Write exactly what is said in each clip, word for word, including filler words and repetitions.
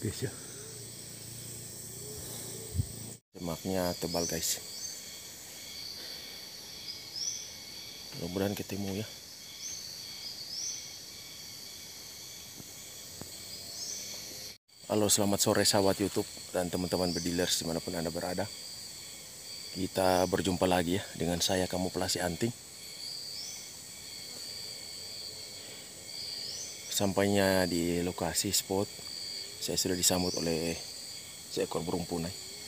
guys ya. Semaknya tebal guys. Mudah-mudahan ketemu ya. Halo, selamat sore sahabat YouTube dan teman-teman bedilers dimanapun Anda berada. Kita berjumpa lagi ya dengan saya Kamuflase Anting. Sampainya di lokasi spot, saya sudah disambut oleh seekor burung punai.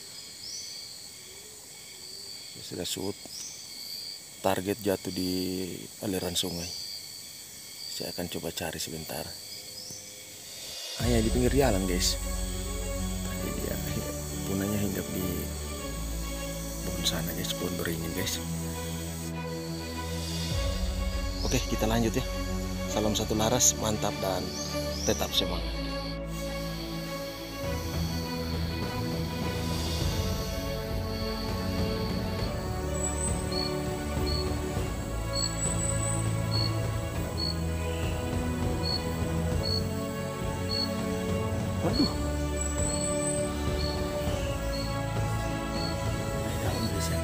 Saya sudah shoot, target jatuh di aliran sungai. Saya akan coba cari sebentar. Hanya di pinggir jalan guys. Tadi dia punanya hinggap di pohon sana guys, pohon beringin guys. Oke, kita lanjut ya. Salam satu laras, mantap dan tetap semangat. Waduh. Dalam biasanya.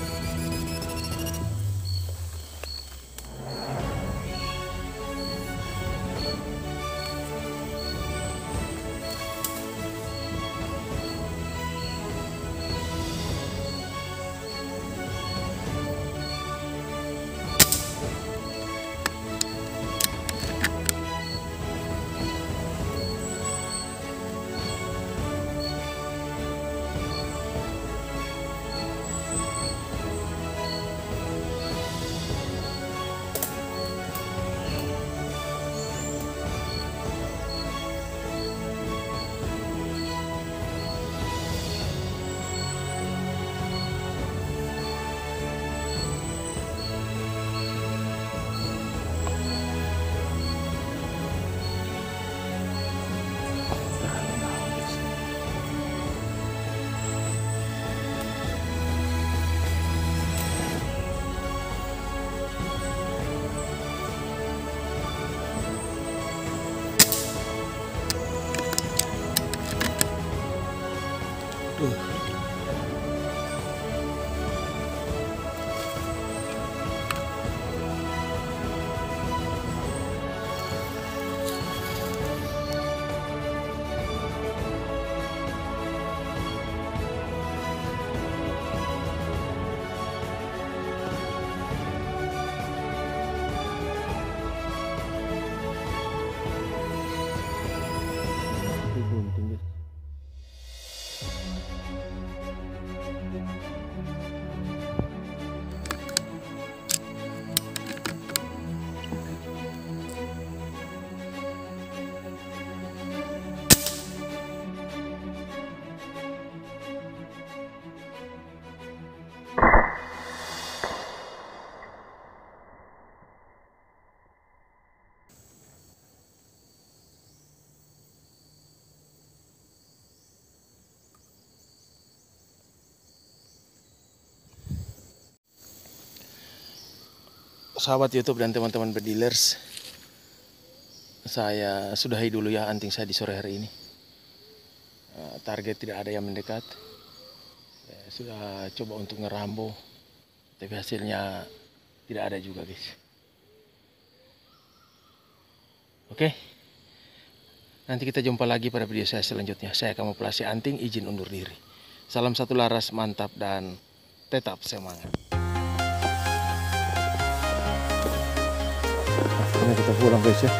Tuh. Bunting guys. Sahabat YouTube dan teman-teman bedilers, saya sudahi dulu ya anting saya di sore hari ini. Target tidak ada yang mendekat. Saya sudah coba untuk ngerambo, tapi hasilnya tidak ada juga guys. Oke, nanti kita jumpa lagi pada video saya selanjutnya. Saya Kamuflase Anting, izin undur diri. Salam satu laras, mantap dan tetap semangat. Akhirnya kita pulang guys ya.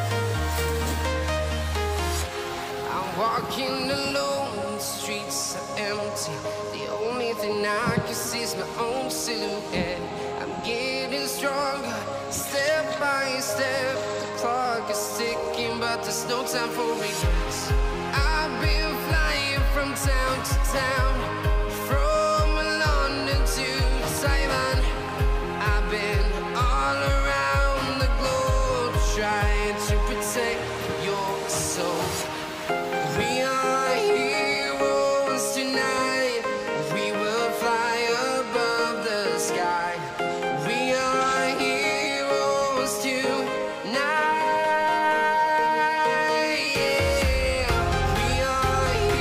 I'm walking alone, the streets are empty. The only thing I can see is my own silhouette. I'm getting stronger, step by step. The clock is ticking, but there's no time for regrets. I've been flying from town to town, from London to Taiwan. I've been all around the globe trying to protect your soul. We are heroes tonight. We will fly above the sky. We are heroes tonight. Yeah. We are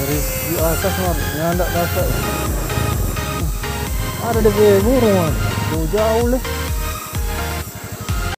dari di atas man, nyandak dapat. Ada dia punya burung man, jauh-jauh leh.